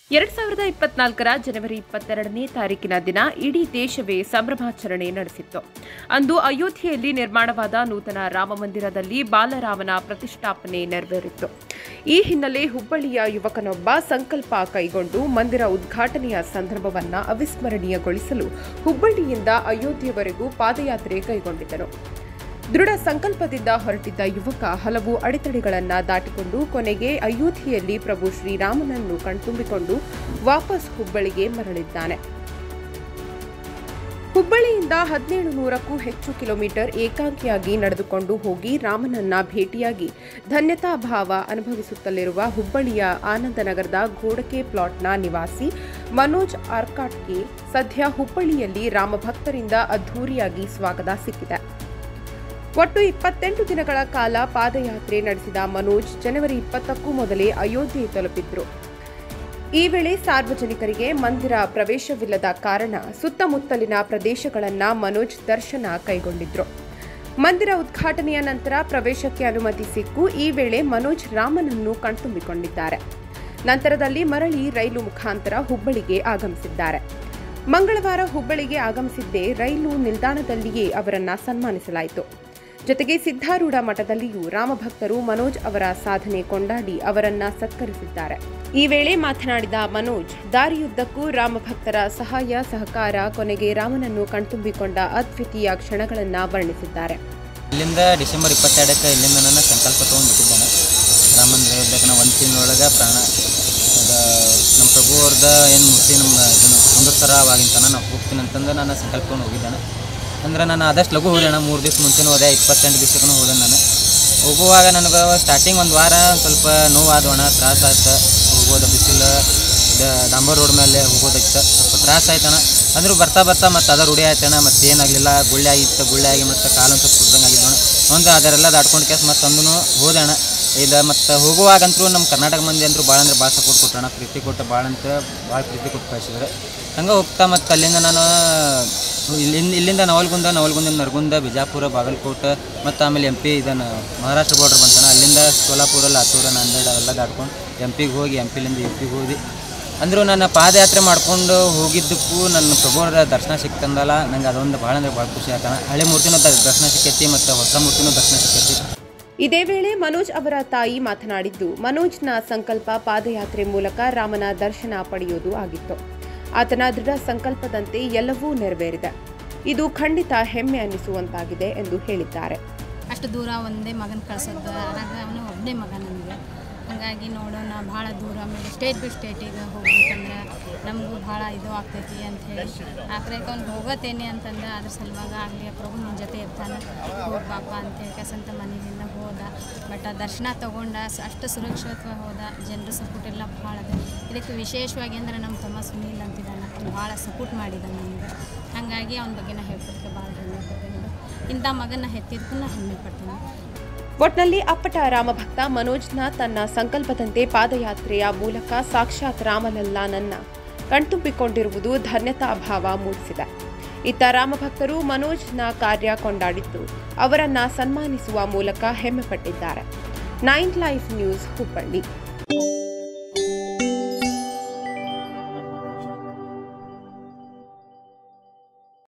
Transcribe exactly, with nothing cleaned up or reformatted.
ಎರಡ್ ಸಾವಿರದ ಇಪ್ಪತ್ನಾಲ್ಕರ ಜನವರಿ ಇಪ್ಪತ್ತೆರಡನೇ ತಾರೀಕಿನ ದಿನ ಇಡೀ ದೇಶವೇ ಸಂಭ್ರಮಾಚರಣೆ ನಡೆಸಿತ್ತು. ಅಂದು ಅಯೋಧ್ಯೆಯಲ್ಲಿ ನಿರ್ಮಾಣವಾದ ನೂತನ ರಾಮಮಂದಿರದಲ್ಲಿ ಬಾಲರಾಮನ ಪ್ರತಿಷ್ಠಾಪನೆ ನೆರವೇರಿತ್ತು. ಈ ಹಿನ್ನೆಲೆ ಹುಬ್ಬಳ್ಳಿಯ ಯುವಕನೊಬ್ಬ ಸಂಕಲ್ಪ ಕೈಗೊಂಡು ಮಂದಿರ ಉದ್ಘಾಟನೆಯ ಸಂದರ್ಭವನ್ನು ಅವಿಸ್ಮರಣೀಯಗೊಳಿಸಲು ಹುಬ್ಬಳ್ಳಿಯಿಂದ ಅಯೋಧ್ಯೆವರೆಗೂ ಪಾದಯಾತ್ರೆ ಕೈಗೊಂಡಿದ್ದರು. ದೃಢ ಸಂಕಲ್ಪದಿಂದ ಹೊರಟಿದ್ದ ಯುವಕ ಹಲವು ಅಡೆತಡೆಗಳನ್ನು ದಾಟಿಕೊಂಡು ಕೊನೆಗೆ ಅಯೋಧ್ಯೆಯಲ್ಲಿ ಪ್ರಭು ಶ್ರೀರಾಮನನ್ನು ಕಣ್ತುಂಬಿಕೊಂಡು ವಾಪಸ್ ಹುಬ್ಬಳ್ಳಿಗೆ ಮರಳಿದ್ದಾನೆ. ಹುಬ್ಬಳ್ಳಿಯಿಂದ ಹದಿನೇಳು ನೂರಕ್ಕೂ ಹೆಚ್ಚು ಕಿಲೋಮೀಟರ್ ಏಕಾಂಗಿಯಾಗಿ ನಡೆದುಕೊಂಡು ಹೋಗಿ ರಾಮನನ್ನ ಭೇಟಿಯಾಗಿ ಧನ್ಯತಾ ಭಾವ ಅನುಭವಿಸುತ್ತಲಿರುವ ಹುಬ್ಬಳ್ಳಿಯ ಆನಂದನಗರದ ಗೋಡಕೆ ಪ್ಲಾಟ್ನ ನಿವಾಸಿ ಮನೋಜ್ ಆರ್ಕಾಟ್ಗೆ ಸದ್ಯ ಹುಬ್ಬಳ್ಳಿಯಲ್ಲಿ ರಾಮಭಕ್ತರಿಂದ ಅದ್ಧೂರಿಯಾಗಿ ಸ್ವಾಗತ ಸಿಕ್ಕಿದೆ. ಒಟ್ಟು ಇಪ್ಪತ್ತೆಂಟು ದಿನಗಳ ಕಾಲ ಪಾದಯಾತ್ರೆ ನಡೆಸಿದ ಮನೋಜ್ ಜನವರಿ ಇಪ್ಪತ್ತಕ್ಕೂ ಮೊದಲೇ ಅಯೋಧ್ಯೆ ತಲುಪಿದ್ರು. ಈ ವೇಳೆ ಸಾರ್ವಜನಿಕರಿಗೆ ಮಂದಿರ ಪ್ರವೇಶವಿಲ್ಲದ ಕಾರಣ ಸುತ್ತಮುತ್ತಲಿನ ಪ್ರದೇಶಗಳನ್ನು ಮನೋಜ್ ದರ್ಶನ ಕೈಗೊಂಡಿದ್ರು. ಮಂದಿರ ಉದ್ಘಾಟನೆಯ ನಂತರ ಪ್ರವೇಶಕ್ಕೆ ಅನುಮತಿ ಸಿಕ್ಕು ಈ ವೇಳೆ ಮನೋಜ್ ರಾಮನನ್ನು ಕಣ್ತುಂಬಿಕೊಂಡಿದ್ದಾರೆ. ನಂತರದಲ್ಲಿ ಮರಳಿ ರೈಲು ಮುಖಾಂತರ ಹುಬ್ಬಳ್ಳಿಗೆ ಆಗಮಿಸಿದ್ದಾರೆ. ಮಂಗಳವಾರ ಹುಬ್ಬಳ್ಳಿಗೆ ಆಗಮಿಸಿದ್ದೇ ರೈಲು ನಿಲ್ದಾಣದಲ್ಲಿಯೇ ಅವರನ್ನ ಸನ್ಮಾನಿಸಲಾಯಿತು. ಜೊತೆಗೆ ಸಿದ್ಧಾರೂಢ ಮಠದಲ್ಲಿಯೂ ರಾಮಭಕ್ತರು ಮನೋಜ್ ಅವರ ಸಾಧನೆ ಕೊಂಡಾಡಿ ಅವರನ್ನ ಸತ್ಕರಿಸಿದ್ದಾರೆ. ಈ ವೇಳೆ ಮಾತನಾಡಿದ ಮನೋಜ್, ದಾರಿಯುದ್ದಕ್ಕೂ ರಾಮಭಕ್ತರ ಸಹಾಯ ಸಹಕಾರ, ಕೊನೆಗೆ ರಾಮನನ್ನು ಕಣ್ತುಂಬಿಕೊಂಡ ಅದ್ವಿತೀಯ ಕ್ಷಣಗಳನ್ನು ವರ್ಣಿಸಿದ್ದಾರೆ. ಇಲ್ಲಿಂದ ಡಿಸೆಂಬರ್ ಇಪ್ಪತ್ತೆರಡಕ್ಕೆ ಇಲ್ಲಿಂದ ನನ್ನ ಸಂಕಲ್ಪ ತೊಗೊಂಡ್ಬಿಟ್ಟಿದ್ದಾನೆ. ರಾಮ ಮಂದಿರ ಯುದ್ಧಕ್ಕೆ ನಾವು ಒಂದು ತಿಂಗಳೊಳಗೆ ಪ್ರಾಣ ನಮ್ಮ ಪ್ರಭು ಅವ್ರದ ಏನು ಮೂರ್ತಿ ನಮ್ಮ ಇದನ್ನು ಕುಂದಿರ್ತಾರವಾಗಿನ ತನಕ ನಾವು ಹೋಗ್ತೀನಿ ಅಂತಂದು ನಾನು ಸಂಕಲ್ಪವನ್ನು ಹೋಗಿದ್ದಾನೆ. ಅಂದ್ರೆ ನಾನು ಆದಷ್ಟು ಲಘು ಹೋದೆ. ಮೂರು ದಿವಸ ಮುಂಚೆನೂ ಹೋದೆ, ಇಪ್ಪತ್ತೆಂಟು ದಿವಸಕ್ಕೂ ಹೋದೆ. ನಾನು ಹೋಗುವಾಗ ನನಗೆ ಸ್ಟಾರ್ಟಿಂಗ್ ಒಂದು ವಾರ ಸ್ವಲ್ಪ ನೋವಾದೋಣ, ತ್ರಾಸ ಆಯ್ತು. ಹೋಗೋದು ಬಿಸಿಲು ಡಾಂಬರ್ ರೋಡ್ ಮೇಲೆ ಹೋಗೋದಕ್ಕೆ ಸ್ವಲ್ಪ ತ್ರಾಸ ಆಯ್ತಣ್ಣ. ಅಂದರೂ ಬರ್ತಾ ಬರ್ತಾ ಮತ್ತು ಅದರ ರೂಢಿ ಆಯ್ತಣ್ಣ. ಮತ್ತು ಏನಾಗಲಿಲ್ಲ, ಗುಳ್ಳೆ ಆಗಿತ್ತು, ಗುಳ್ಳೆ ಆಗಿ ಮತ್ತು ಕಾಲು ಸ್ವಲ್ಪ ಕುಡ್ದಂಗೆ ಆಗಿದ್ದೋಣ. ಒಂದು ಅದರೆಲ್ಲ ದಾಟ್ಕೊಂಡು ಕೇಸ್ ಮತ್ತು ಅಂದೂ ಹೋದಣ. ಇದು ಮತ್ತು ಹೋಗುವಾಗಂತೂ ನಮ್ಮ ಕರ್ನಾಟಕ ಮಂದಿ ಅಂತೂ ಭಾಳ ಅಂದ್ರೆ ಭಾಳ ಸಪೋರ್ಟ್ ಕೊಟ್ಟಣ, ಪ್ರೀತಿ ಕೊಟ್ಟು ಭಾಳ ಅಂತ ಭಾಳ ಪ್ರೀತಿ ಕೊಟ್ಟು ಕಳಿಸಿದ್ರು. ಹಂಗೆ ಹೋಗ್ತಾ ಮತ್ತು ಅಲ್ಲಿಂದ ನಾನು ಇಲ್ಲಿಂದ ಇಲ್ಲಿಂದ ನವಲ್ಗುಂದ ನವಲ್ಗುಂದ ನರಗುಂದ ಬಿಜಾಪುರ ಬಾಗಲಕೋಟೆ ಮತ್ತು ಆಮೇಲೆ ಎಂ ಪಿ ಇದನ್ನು ಮಹಾರಾಷ್ಟ್ರ ಬಾರ್ಡ್ರ್ ಬಂತಾನೆ. ಅಲ್ಲಿಂದ ಸೋಲಾಪುರ ಲಾತೂರ ನಾಂದೇಡ್ ಅವೆಲ್ಲ ದಾಟ್ಕೊಂಡು ಎಂ ಪಿಗೆ ಹೋಗಿ ಎಂ ಪಿಲಿಂದ ಯು ಪಿಗೆ ಹೋಗಿ ಅಂದರೂ ನನ್ನ ಪಾದಯಾತ್ರೆ ಮಾಡ್ಕೊಂಡು ಹೋಗಿದ್ದಕ್ಕೂ ನನ್ನ ಪ್ರಭುವರ ದರ್ಶನ ಸಿಕ್ತಂದಲ್ಲ. ನಂಗೆ ಅದೊಂದು ಭಾಳ ಅಂದ್ರೆ ಭಾಳ ಖುಷಿ ಆಗ್ತಾನೆ. ಹಳೆ ಮೂರ್ತಿನೂ ದರ್ಶನ ಸಿಕ್ಕೈತಿ ಮತ್ತು ಹೊಸ ಮೂರ್ತಿನೂ ದರ್ಶನ ಸಿಕ್ಕೈತಿ. ಇದೇ ವೇಳೆ ಮನೋಜ್ ಅವರ ತಾಯಿ ಮಾತನಾಡಿದ್ದು, ಮನೋಜ್ನ ಸಂಕಲ್ಪ ಪಾದಯಾತ್ರೆ ಮೂಲಕ ರಾಮನ ದರ್ಶನ ಪಡೆಯುವುದು ಆಗಿತ್ತು. ಆತನ ದೃಢ ಸಂಕಲ್ಪದಂತೆ ಎಲ್ಲವೂ ನೆರವೇರಿದೆ. ಇದು ಖಂಡಿತ ಹೆಮ್ಮೆ ಅನ್ನಿಸುವಂತಾಗಿದೆ ಎಂದು ಹೇಳಿದ್ದಾರೆ. ಅಷ್ಟು ದೂರ ಒಂದೇ ಮಗನ ಕಳ್ಸೋದು, ಅವನು ಒಬ್ಬನೇ ಮಗ ನನಗೆ. ಹಾಗಾಗಿ ನೋಡೋಣ, ಭಾಳ ದೂರ ಆಮೇಲೆ ಸ್ಟೇಟ್ ಬೈ ಸ್ಟೇಟಿಗೆ ಹೋಗ್ಬೇಕಂದ್ರೆ ನಮಗೂ ಭಾಳ ಇದು ಆಗ್ತೈತಿ ಅಂಥೇಳಿ ಆಕ್ರೈಕೆ ಅವ್ನು ಹೋಗತ್ತೇನೆ ಅಂತಂದ್ರೆ ಅದ್ರ ಸಲುವಾಗಿ ಆಗಲಿ ಪ್ರಭು ನಿನ್ನ ಜೊತೆ ಇರ್ತಾನೆ, ಹೋಗ್ಬಾಪ ಅಂತೇಳಿ ಕಸಂತ ಮನೆಯಿಂದ ಹೋದ. ಬಟ್ ಆ ದರ್ಶನ ತೊಗೊಂಡ ಅಷ್ಟು ಸುರಕ್ಷಿತವಾಗಿ ಹೋದ. ಜನರ ಸಪೋರ್ಟ್ ಎಲ್ಲ ಭಾಳ ಅದ. ಇದಕ್ಕೆ ವಿಶೇಷವಾಗಿ ಅಂದರೆ ನಮ್ಮ ತಮ್ಮ ಸುನೀಲ್ ಅಂತಿದ್ದಾನೆ, ಅವ್ನು ಭಾಳ ಸಪೋರ್ಟ್ ಮಾಡಿದ ನನಗೆ. ಹಾಗಾಗಿ ಅವನ ಬಗ್ಗೆ ನಾ ಹೇಳ್ಕೊಡ್ತೀನಿ, ಭಾಳ ಹೆಮ್ಮೆ ಪಡ್ತೀನಿ. ಇಂಥ ಮಗನ ಹೆತ್ತಿದ್ದಕ್ಕೂ ನಾ ಹೆಮ್ಮೆ ಪಡ್ತೀನಿ. ಒಟ್ನಲ್ಲಿ ಅಪ್ಪಟ ರಾಮಭಕ್ತ ಮನೋಜ್ನ ತನ್ನ ಸಂಕಲ್ಪದಂತೆ ಪಾದಯಾತ್ರೆಯ ಮೂಲಕ ಸಾಕ್ಷಾತ್ ರಾಮಲಲ್ಲಾನನ್ನ ಕಣ್ತುಂಬಿಕೊಂಡಿರುವುದು ಧನ್ಯತಾ ಭಾವ ಮೂಡಿಸಿದೆ. ಇತ್ತ ರಾಮಭಕ್ತರು ಮನೋಜ್ನ ಕಾರ್ಯ ಕೊಂಡಾಡಿದ್ದು ಅವರನ್ನ ಸನ್ಮಾನಿಸುವ ಮೂಲಕ ಹೆಮ್ಮೆ ಪಟ್ಟಿದ್ದಾರೆ. Nine life news Hubballi.